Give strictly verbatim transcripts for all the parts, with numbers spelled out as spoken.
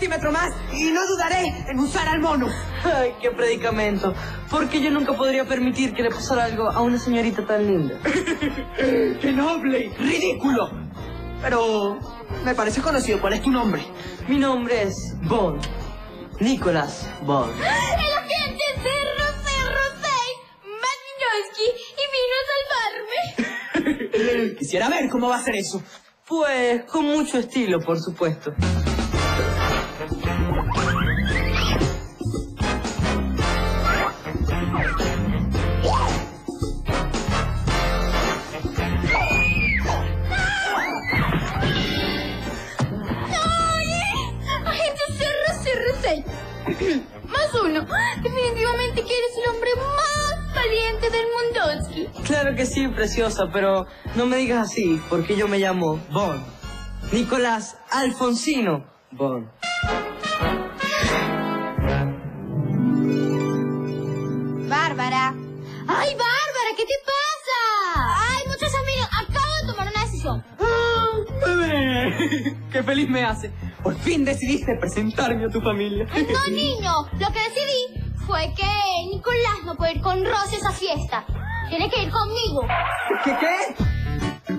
centímetro más y no dudaré en usar al mono. Ay, qué predicamento. Porque yo nunca podría permitir que le pasara algo a una señorita tan linda. ¡Qué noble! ¡Ridículo! Pero me parece conocido. ¿Cuál es tu nombre? Mi nombre es Bond. Nicholas Bond. El agente cero cero seis, Malinowski, y vino a salvarme. Quisiera ver cómo va a ser eso. Pues con mucho estilo, por supuesto. Más uno. Definitivamente que eres el hombre más valiente del Mundowski. Claro que sí, preciosa, pero no me digas así, porque yo me llamo Bond. Nicolás Alfonsino Bond. Bárbara. ¡Ay, Bárbara! ¿Qué te pasa? ¡Ay, muchachos, miren! Acabo de tomar una decisión. ¡Ah, bebé! ¡Qué feliz me hace! Por fin decidiste presentarme a tu familia. No, niño. Lo que decidí fue que Nicolás no puede ir con Rosy a esa fiesta. Tiene que ir conmigo. ¿Qué, qué?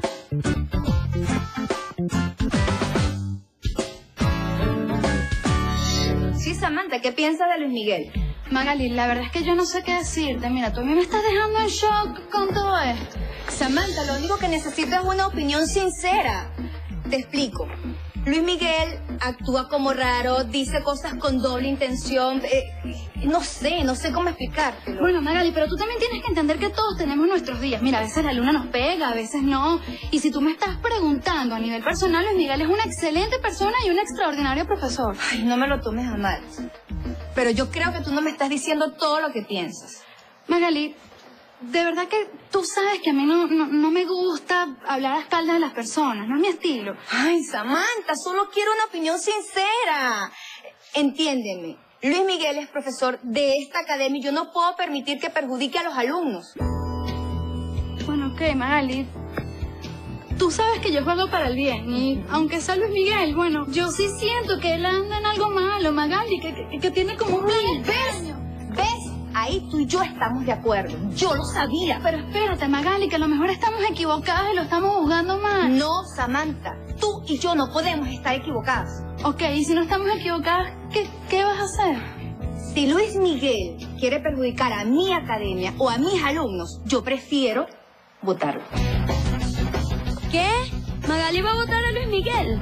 Sí, Samantha, ¿qué piensas de Luis Miguel? Magali, la verdad es que yo no sé qué decirte. Mira, tú a mí me estás dejando en shock con todo esto. Samantha, lo único que necesito es una opinión sincera. Te explico. Luis Miguel actúa como raro, dice cosas con doble intención. Eh, no sé, no sé cómo explicártelo. Bueno, Magali, pero tú también tienes que entender que todos tenemos nuestros días. Mira, a veces la luna nos pega, a veces no. Y si tú me estás preguntando a nivel personal, Luis Miguel es una excelente persona y un extraordinario profesor. Ay, no me lo tomes a mal. Pero yo creo que tú no me estás diciendo todo lo que piensas. Magali, de verdad que tú sabes que a mí no, no, no me gusta hablar a espaldas de las personas, no es mi estilo. Ay, Samantha, solo quiero una opinión sincera. Entiéndeme, Luis Miguel es profesor de esta academia y yo no puedo permitir que perjudique a los alumnos. Bueno, ok, Magali. Tú sabes que yo juego para el bien y aunque sea Luis Miguel, bueno, yo sí siento que él anda en algo malo, Magali, que, que, que tiene como un plan extraño. ¿Ves? Ahí tú y yo estamos de acuerdo. Yo lo sabía. Pero espérate, Magali, que a lo mejor estamos equivocadas y lo estamos juzgando mal. No, Samantha. Tú y yo no podemos estar equivocadas. Ok, y si no estamos equivocadas, ¿qué, qué vas a hacer? Si Luis Miguel quiere perjudicar a mi academia o a mis alumnos, yo prefiero votarlo. ¿Qué? ¿Magali va a votar a Luis Miguel?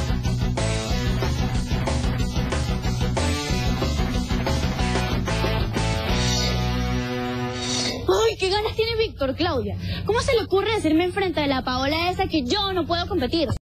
¡Ay, qué ganas tiene Víctor, Claudia! ¿Cómo se le ocurre decirme enfrente de la Paola esa que yo no puedo competir?